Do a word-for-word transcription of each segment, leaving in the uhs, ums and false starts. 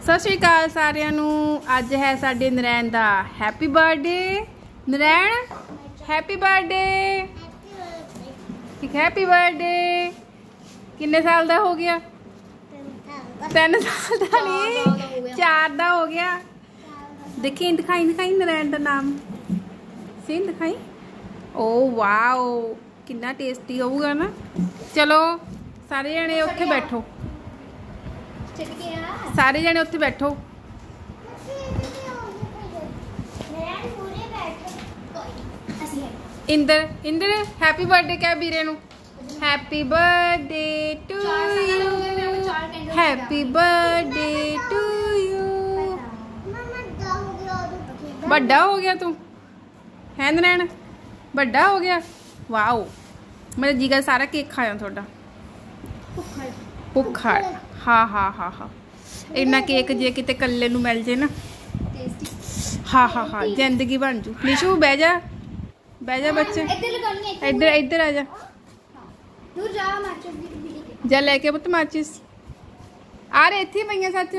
सत श्री अकाल सारिਆਂ ਨੂੰ। ਅੱਜ है ਸਾਡੇ नरैन ਦਾ happy birthday. Narain happy birthday. एक हैप्पी बर्थडे। किन्ने साल का हो गया? तीन साल का नहीं, चार का हो गया। देखी दिखाई दिखाई नरैन का नाम सीन दिखाई। ओ वाओ कितना टेस्टी होगा ना। चलो सारे जने उत्थे बैठो, सारे जने उत्थे बैठो। इंदर इंदर हैप्पी बर्थडे क्या बीरे नु। Happy birthday to you, happy birthday to you. बड़ा हो गया तू है नरैन, बड़ा हो गया। वाओ मेरा जी का सारा केक खाया थोड़ा भुखा। हाँ हाँ हाँ हाँ इन्ना केक जे किते कल्ले नू मिल जे ना। हाँ हाँ हाँ जिंदगी बन जू। निशु बह जा, बह जा बच्चे। इधर इधर आ जा, जा लेके पुत माचिस। आ रहे इत्थे पईयां सच।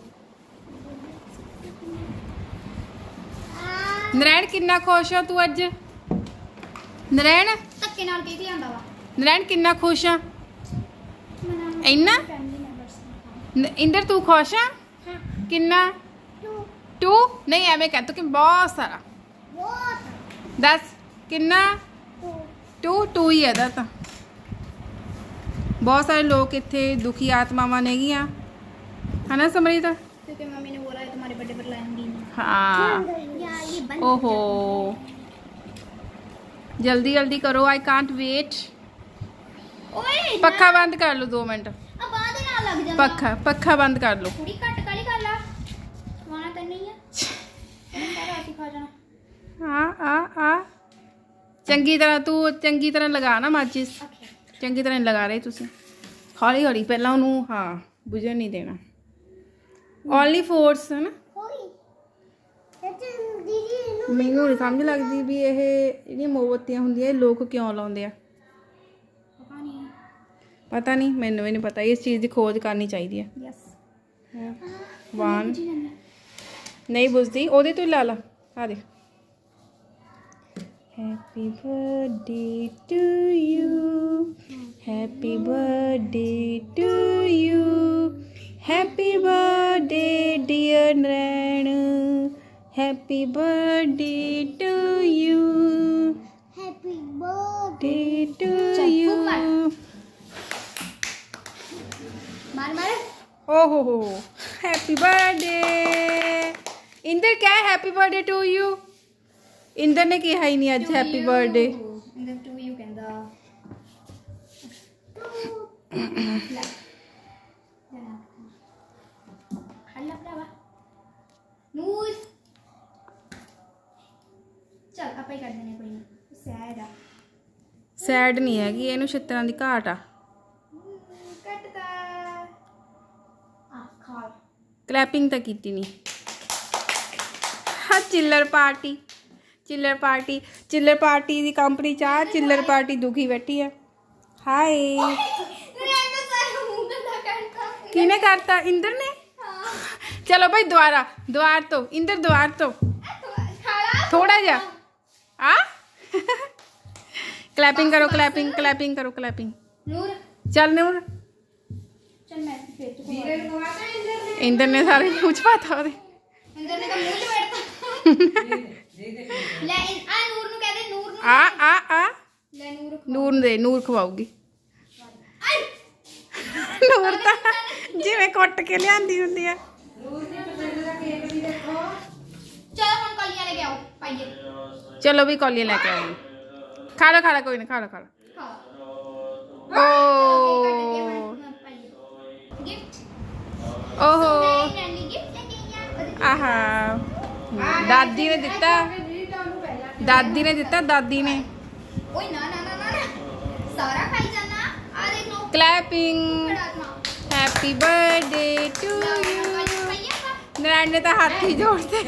नरैन किन्ना खुश हो तू अज? नरैन धक्के नाल केक लियांदा वा। नरैन किन्ना खुश आ? इन्ना इंदर तू खुश है? किन्ना? टू नहीं एवं कह तो कि बहुत सारा। दस किन्ना? टू टू ही है तो। बहुत सारे लोग इतने दुखी आत्मावां ने गियां है ना समरीत? क्योंकि मम्मी ने बोला है तुम्हारे बर्थडे पर लाऊंगी। हाँ ओहो जल्दी जल्दी करो, आई कांट वेट। पक्खा बंद कर लो दो मिनट। पक्खा पक्खा बंद कर लो। थोड़ी कट काली कर ला, खाना तो नहीं है। सारा ऐसे खा जाना। आ आ आ चंगी तरह तू चंगी तरह लगा ना माचिस। चंगी तरह लगा रहे तुसी। हौली हौली पहला उन्होंने हाँ बुझन नहीं देना। ओनली फोर्स है ना। मैनू नहीं समझ लगती भी ये जिहड़ियां मोमबत्तियां हुंदियां लोग क्यों लाउंदे आ। पता नहीं, मैनू भी नहीं पता। इस चीज़ की खोज करनी चाहिए है। वन नहीं बुझती ओदे तो ला ला। आ देख happy birthday to you, happy birthday to you, happy birthday dear Narain, happy birthday to you, happy birthday to you. मार मार। ओहो हो हैप्पी बर्थडे। इंदर क्या है happy birthday to you? Inder ने कहा ही नहीं आज happy birthday. Inder to you कहंदा। हल्ला भरावा नूर चल आपा ही कर देने कोई ना। सैड आ सैड नहीं है कि इनू छित्तरां दी घाट आ। क्लैपिंग तो की नहीं। हाँ चिल्लर पार्टी, चिल्लर पार्टी, चिल्लर पार्टी की कंपनी चाह चिल्लर पार्टी दुखी बैठी है। हाय किने करता? इंदर ने। चलो भाई दोबारा द्वार तो इंदर द्वार तो थोड़ा जा आ क्लैपिंग करो, क्लैपिंग क्लैपिंग करो, क्लैपिंग। चल नूर इंदर ने सारे मुझ पाता इंदर ने तो मुंह बैठता। ले आ नूर नु कह दे। नूर नु आ आ आ ले नूर नूर दे नूर खवाऊगी। नूर ता जिवें कुट के लियांदी हुंदी है। चलो हम कौलियां लेके आओ पाइए। चलो भी कौलियां लेके आओ। खा लो खा लो कोई नहीं, खा लो खा लो। ओ ओहो आहा दादी ने दिता, दादी ने दिता, दादी ने। ओए ना ना ना ना सारा खाई जाना। आ देख लो clapping happy birthday to you. Narain ने तो हाथ ही जोड़ते।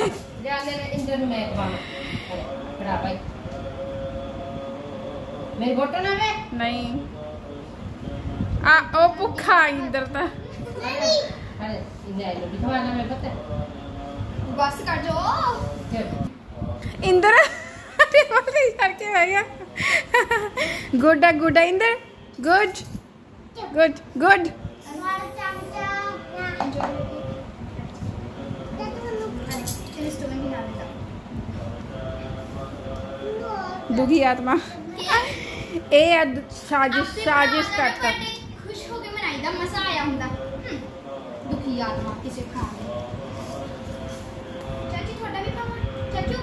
मेरे फोटो ना में नहीं आ ओ भुखा इंदर ता बस कर जो इंदर टेबल पे करके बह गया। गुड है गुड है इंदर गुड गुड गुड। दुखी आत्मा ए साजिश साजिश कट कर खुश होके मनाई दा मजा आया हुंदा दुखी आत्मा किसे खा